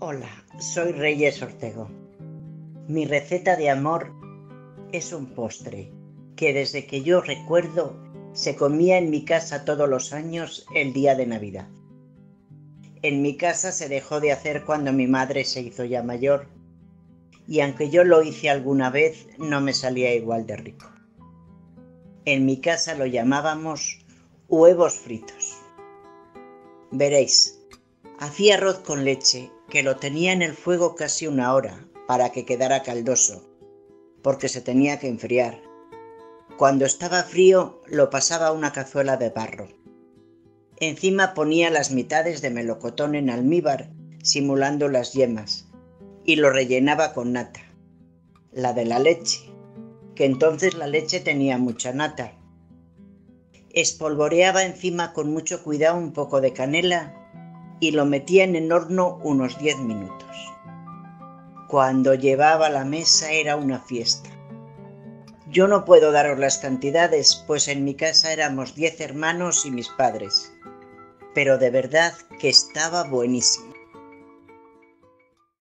Hola, soy Reyes Ortego. Mi receta de amor es un postre que desde que yo recuerdo se comía en mi casa todos los años el día de Navidad. En mi casa se dejó de hacer cuando mi madre se hizo ya mayor y aunque yo lo hice alguna vez no me salía igual de rico. En mi casa lo llamábamos huevos fritos. Veréis, hacía arroz con leche que lo tenía en el fuego casi una hora para que quedara caldoso, porque se tenía que enfriar. Cuando estaba frío lo pasaba a una cazuela de barro. Encima ponía las mitades de melocotón en almíbar, simulando las yemas, y lo rellenaba con nata, la de la leche, que entonces la leche tenía mucha nata. Espolvoreaba encima con mucho cuidado un poco de canela y lo metía en el horno unos 10 minutos. Cuando llevaba a la mesa era una fiesta. Yo no puedo daros las cantidades, pues en mi casa éramos 10 hermanos y mis padres, pero de verdad que estaba buenísimo.